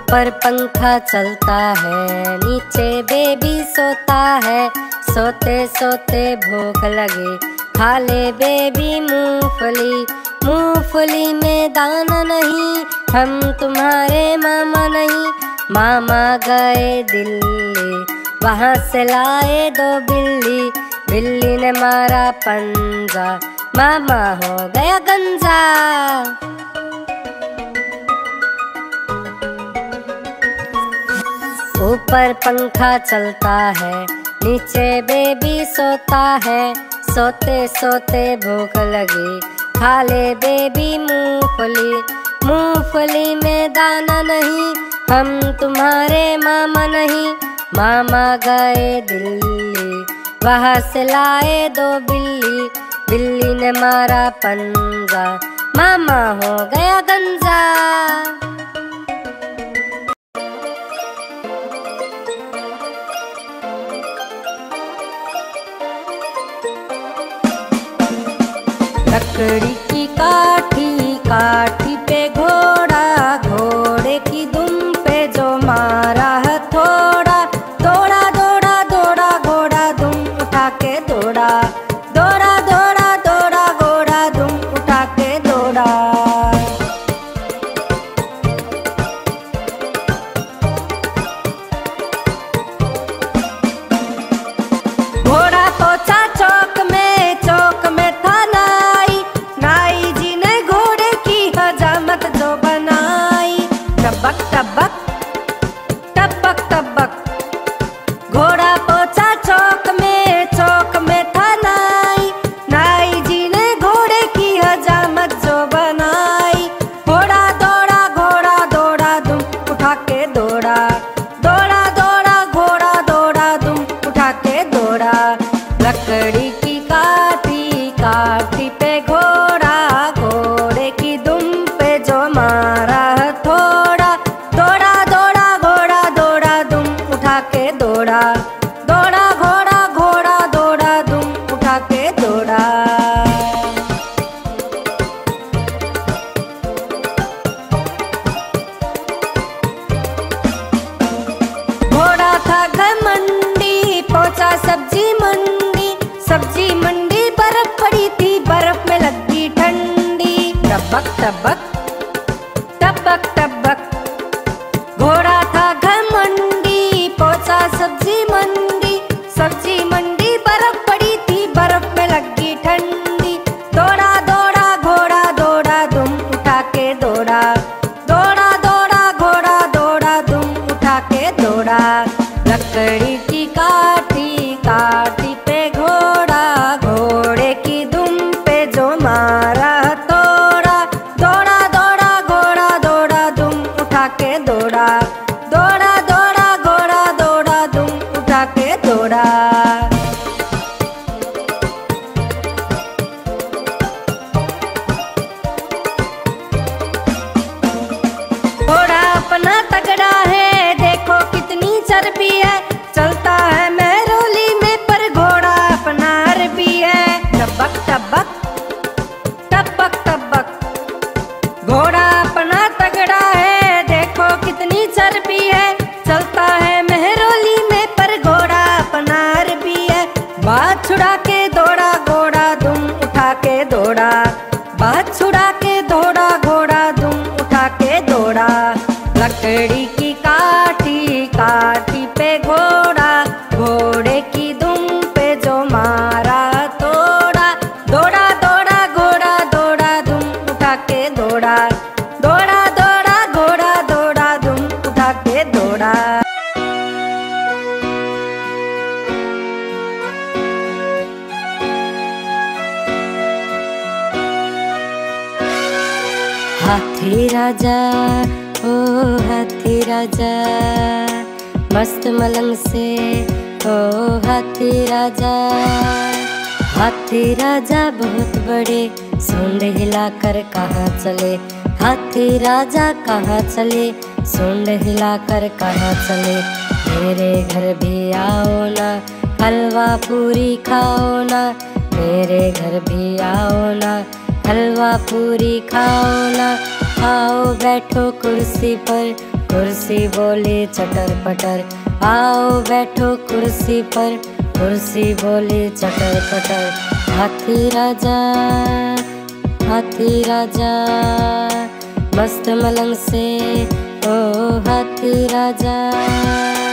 ऊपर पंखा चलता है, नीचे बेबी सोता है। सोते सोते भूख लगे, खा ले बेबी मूंगफली। मूंगफली में दाना नहीं, हम तुम्हारे मामा नहीं। मामा गए दिल्ली, वहाँ से लाए 2 बिल्ली। बिल्ली ने मारा पंजा, मामा हो गया गंजा। ऊपर पंखा चलता है, नीचे बेबी सोता है। सोते सोते भूख लगी, खा ले बेबी मूंगफली। मूंगफली में दाना नहीं, हम तुम्हारे मामा नहीं। मामा गए दिल्ली, वहाँ से लाए 2 बिल्ली। बिल्ली ने मारा पंजा, मामा हो गया गंजा। लकड़ी की काठी, काठी पे घोड़ा। घोड़े की दुम पे जो मारा हथौड़ा। दौड़ा दौड़ा दौड़ा घोड़ा दुम उठा के दौड़ा। दौड़ा दौड़ा दौड़ा घोड़ा दुम उठा के दौड़ा। घोड़ा पहुंचा चौक में, चौक में था नाई। नाई जी ने घोड़े की हजामत जो बनाई। टबक टबक टबक टबक, घोड़ा पहुंचा चौक में, चौक में था नाई। नाई जी ने घोड़े की हजामत जो बनाई। घोड़ा दौड़ा दुम उठा के दौड़ा। दौड़ा दौड़ा घोड़ा दौड़ा दुम उठा के दौड़ा। लकड़ी की काठी, काठी पे घोड़ा। घोड़े की दुम पे जो मारा हथौड़ा। दौड़ा दौड़ा घोड़ा दौड़ा दुम उठा के दौड़ा। दौड़ा घोड़ा घोड़ा दौड़ा दुम उठा के दौड़ा। घोड़ा था घमंडी, पहुंचा सब्जी मंडी। सब्जी मंडी बर्फ पड़ी थी, बर्फ में लगी ठंडी। टबक टबक टबक टबक, घोड़ा था घमंडी, पहुंचा सब्जी मंडी। सब्जी मंडी बर्फ पड़ी थी, बर्फ में लगी ठंडी। दौड़ा दौड़ा घोड़ा दौड़ा दुम उठा के दौड़ा। दौड़ा दौड़ा घोड़ा दौड़ा दुम उठा के दौड़ा। लकड़ी की काठी, काठी पे घोड़ा। घोड़े की दुम पे जो मारा हथौड़ा। दौड़ा दौड़ा घोड़ा दौड़ा दुम उठा के दौड़ा। दौड़ा दौड़ा घोड़ा दौड़ा दुम उठा के दौड़ा। घोड़ा अपना तगड़ा है, देखो कितनी चर्बी है। चलता है मेहरौली में, पर घोड़ा अपना अरबी है। टबक टबक टबक टबक, घोड़ा अपना तगड़ा है, देखो कितनी चर्बी है। चलता है मेहरौली में, पर घोड़ा अपना अरबी है। बात छुड़ा के दौड़ा घोड़ा दुम उठा के दौड़ा। बात छुड़ा के दौड़ा घोड़ा दुम उठा के दौड़ा। लकड़ी की काठी, काठी पे घोड़ा। घोड़े की दुम पे जो मारा तोड़ा। दौड़ा दौड़ा घोड़ा दौड़ा दुम उठा के दौड़ा। दौड़ा दौड़ा घोड़ा दौड़ा दुम उठा के दौड़ा। हाथी राजा, ओ हाथी राजा, मस्त मलंग से ओ हाथी राजा। हाथी राजा बहुत बड़े, सूंड हिलाकर कहाँ चले। हाथी राजा कहाँ चले, सूंड हिलाकर कहाँ चले। मेरे घर भी आओ ना, हलवा पूरी खाओ ना। मेरे घर भी आओ ना, हलवा पूरी खाओ ना। आओ बैठो कुर्सी पर, कुर्सी बोली चटर पटर, आओ बैठो कुर्सी पर। कुर्सी बोली चटर पटर, हाथी राजा मस्त मलंग से, ओ हाथी राजा।